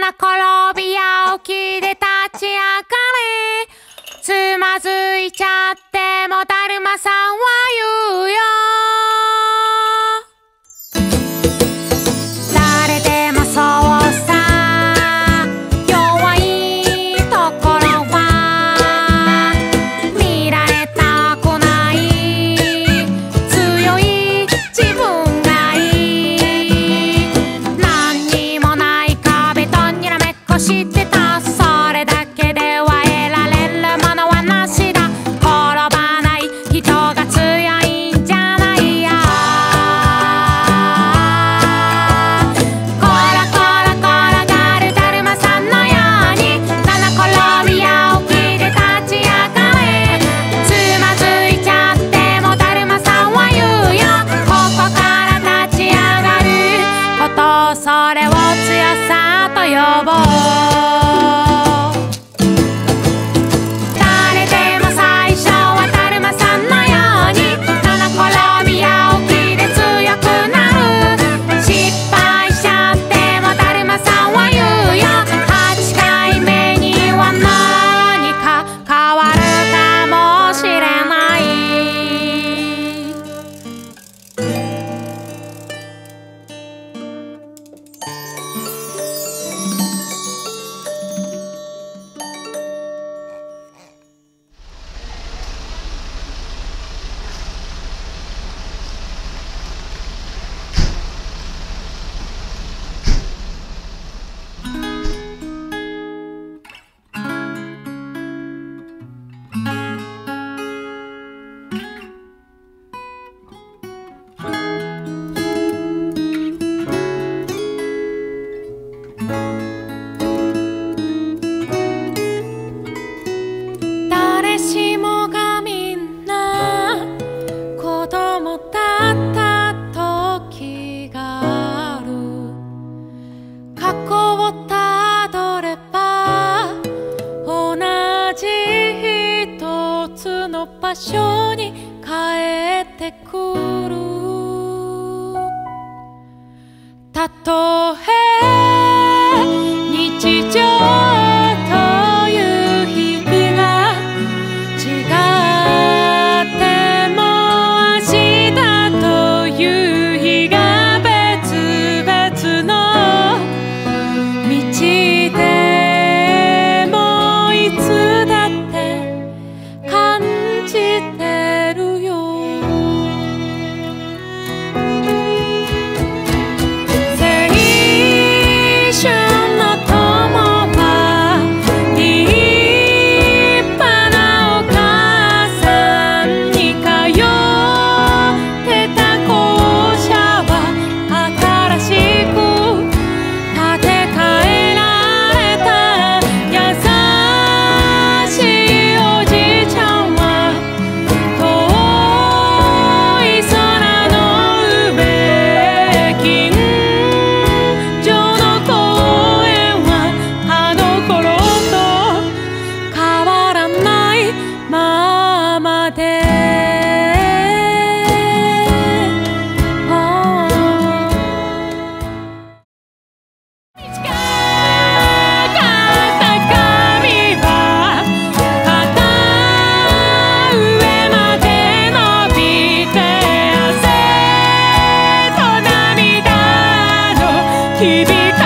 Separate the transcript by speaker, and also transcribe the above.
Speaker 1: 七転びや起きで立ち上がれ。つまずいちゃってもだるまさんは言うよ。誰でもそうさ、弱いところは見られたくない。強い自分がいい。何にもない壁とにらめっこしてた。それだけでは得られるものはなしだ。転ばない人が強いんじゃないや。こらこら転がるだるまさんのように七転びや起きで立ち上がれ。つまずいちゃってもだるまさんは言うよ。ここから立ち上がること、それを強さと呼ぼう。誰でも最初はだるまさんのように七転びや起きで強くなる。失敗しちゃってもだるまさんは言うよ。8回目には何か変わるかもしれない。誰しもがみんな子供だった時がある。過去をたどれば同じ一つの場所に帰ってくる。たとえ日常という日々が違っても明日という日が別々の道でもいつだって感じてるよ。青春の友は立派なお母さんに通ってた校舎は新しく建て替えられた。優しいおじいちゃんは遠い空の上。近所の公園はあの頃と変わらないままで。短かった髪は肩上まで伸びて、汗と涙の響か